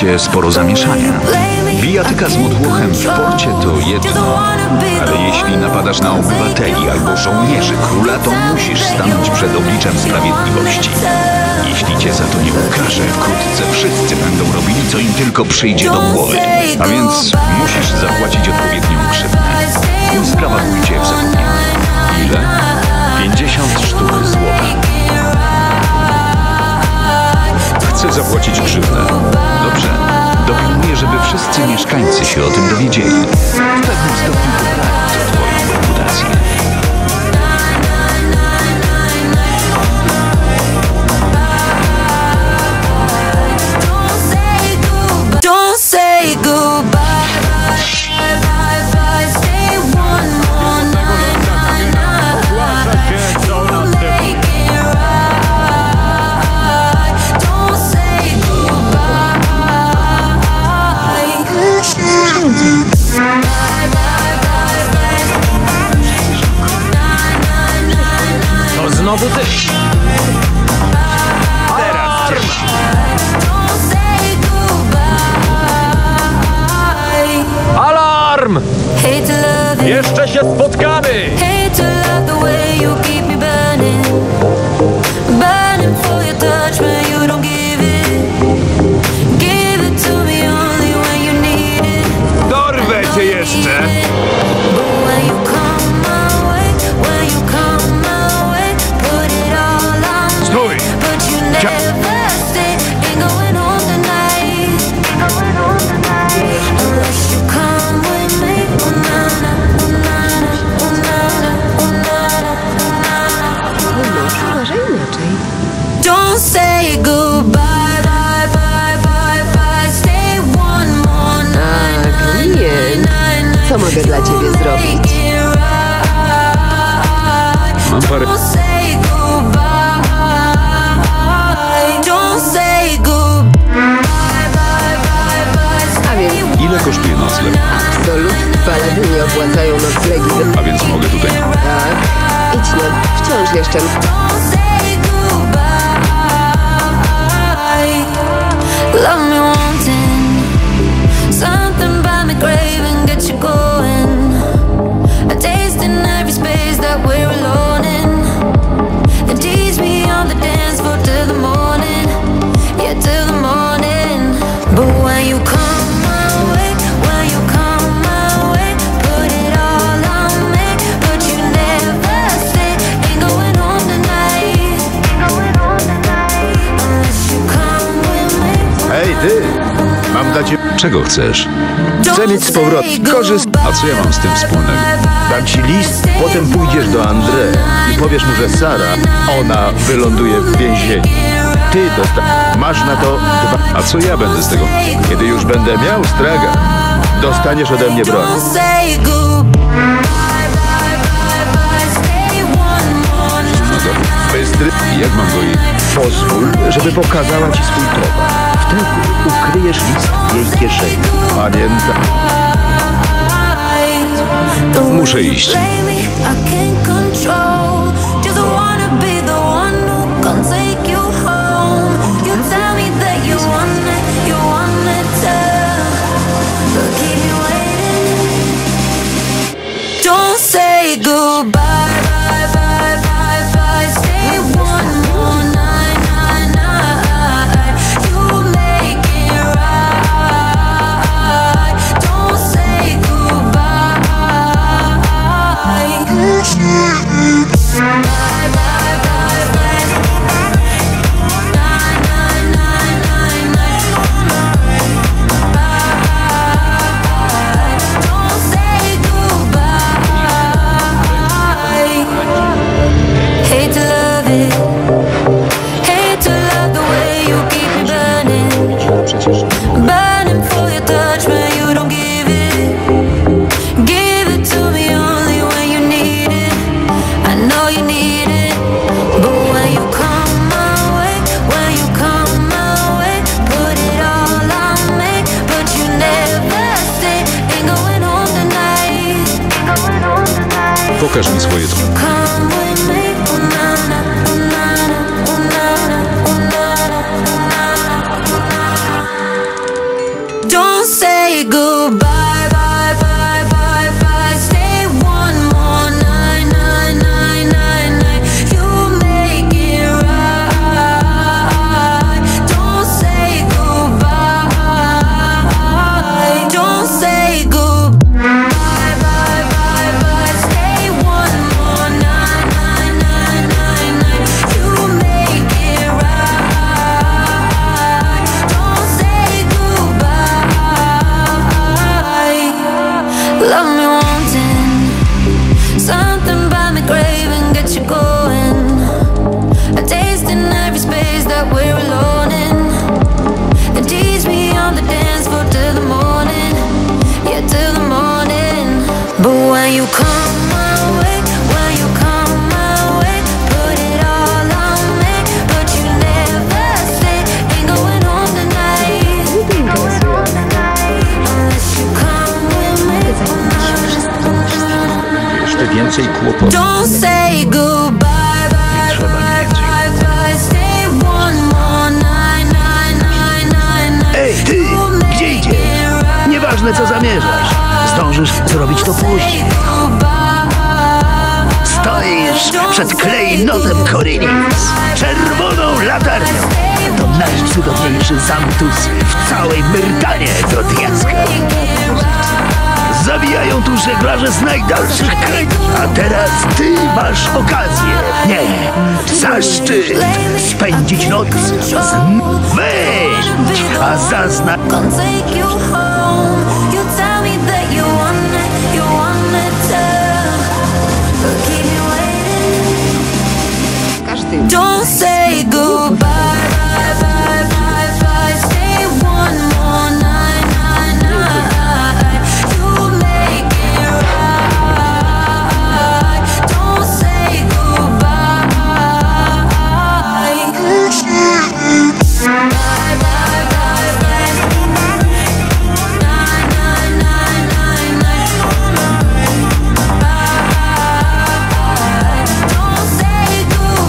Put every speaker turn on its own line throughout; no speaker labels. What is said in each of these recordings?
się sporo zamieszania. Bijatyka z motłochem w porcie to jedno, ale jeśli napadasz na obywateli albo żołnierzy króla, to musisz stanąć przed obliczem sprawiedliwości. Jeśli cię za to nie ukaże, wkrótce wszyscy będą robili, co im tylko przyjdzie do głowy. A więc musisz zapłacić odpowiednią grzywnę. Nie sprowadzuj cię w zapomnienie. Ile? 50 sztuk złota. Chcę zapłacić grzywnę. Dobrze. Dopilnuję, żeby wszyscy mieszkańcy się o tym dowiedzieli. W pewnym stopniu poprawi to twoją reputację.
To znowu ty! Teraz cię ma. Alarm! Jeszcze się spotkamy! Dorwę cię jeszcze! Stój!
Don't say goodbye, bye, bye, bye, bye. Stay one more night.
Klient, co mogę dla ciebie zrobić?
Mam parę...
Don't say goodbye. Don't say goodbye, bye, bye, bye.
A więc
Ile kosztuje nocleg?
absolutnie palety nie opłacają noclegi.
A więc mogę tutaj...
Tak, idź no, wciąż jeszcze.
Don't say goodbye. Love me wanting something by my grave and get you going. A taste in every space that we're alone in. And tease me on the dance floor till the morning. Yeah, till the morning. But when you come my way, when you come my way, put it all on me. But you never stay. Ain't going home tonight. Ain't going home tonight. Unless you come with me.
Hej, ty! Mam dla ciebie...
Czego chcesz?
Chcę mieć z powrotem.
A co ja mam z tym wspólnego?
Dam ci list, potem pójdziesz do André i powiesz mu, że Sara, ona wyląduje w więzieniu. Ty masz na to 2...
A co ja będę z tego?
Kiedy już będę miał straga, dostaniesz ode mnie broń.
Don't say goodbye, bye, bye, bye. Stay one more night.
No dobrze.
Bystry,
Jak mam go i...
pozwól, żeby pokazała ci swój towar. Wtedy ukryjesz list w jej kieszeni. Pamiętaj.
Muszę iść.
Don't say goodbye, bye, bye, bye, bye. Stay one more night, night, night. You make it right. Don't say goodbye. Bye, bye, bye, bye. Night, night, night, night, night. Don't say goodbye. Hate to love it. Hate to love the way you keep me burning. Burning for your touch, but you don't give it. Give it to me only when you need it. I know you need it. But when you come my way, when you come my way, put it all on me. But you never stay. Ain't going home tonight. Ain't going home tonight.
Pokaż mi swoje...
Come with me. Oh, na, na, oh, na, na, oh, na, na, oh, na, na, oh, na, na.
więcej kłopotów.
Don't say goodbye.
Trzeba więcej.
Stay one more night.
Ej, ty! Gdzie idziesz? Nieważne, co zamierzasz. Zdążysz zrobić to później. Stoisz przed klejnotem Korinins, czerwoną latarnią. To najcudowniejszy zamtus w całej Myrtanie do diaska. Zabijają tu żeglarze z najdalszych krańców. A teraz ty masz okazję. Nie, zaszczyt spędzić noc z weź, a zaznacz.
Gonna take you home. You tell me that you want it to keep me waiting.
Każdy
Don't say goodbye. Stay one more night. You make it right. Don't say goodbye. Don't say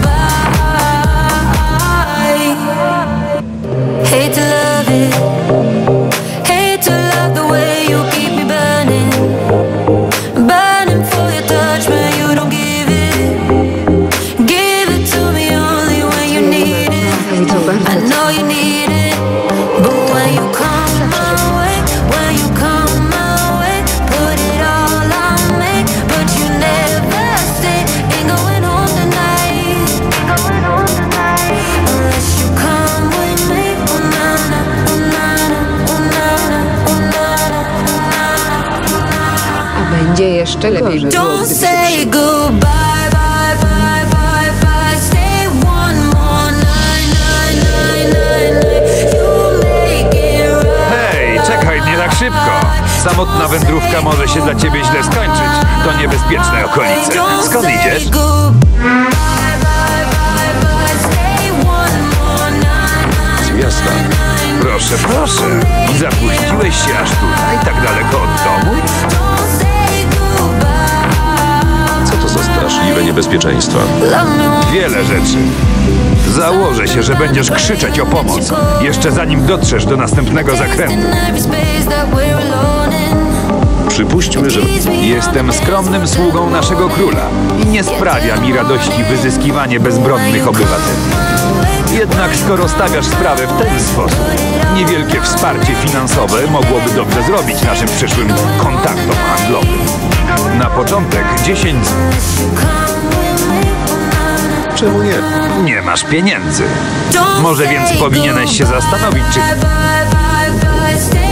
goodbye. Hate to love it. Hate to love the way you keep me burning. Burning for your touch when you don't give it. Give it to me only when you need it.
i to
I
bardzo.
know you need it, but when you come my way, put it all on me, but you never stay. Ain't going home tonight, unless you come with me. Oh na na, oh na na, oh na na, oh na na.
A będzie jeszcze gorzej. Było,
Don't
gdyby się
say goodbye. Stay one more night. You make it right.
Hej, czekaj, nie tak szybko. Samotna wędrówka może się dla ciebie źle skończyć. To niebezpieczne okolice. Skąd idziesz?
Z miasta.
Proszę, proszę. Zapuściłeś się aż tutaj, tak daleko od domu?
Co to za straszliwe niebezpieczeństwa?
Wiele rzeczy. Założę się, że będziesz krzyczeć o pomoc, jeszcze zanim dotrzesz do następnego zakrętu.
Przypuśćmy, że
Jestem skromnym sługą naszego króla i nie sprawia mi radości wyzyskiwanie bezbronnych obywateli. Jednak skoro stawiasz sprawę w ten sposób, niewielkie wsparcie finansowe mogłoby dobrze zrobić naszym przyszłym kontaktom handlowym. Na początek 10...
czemu nie?
Nie masz pieniędzy. Może więc powinieneś się zastanowić, czy...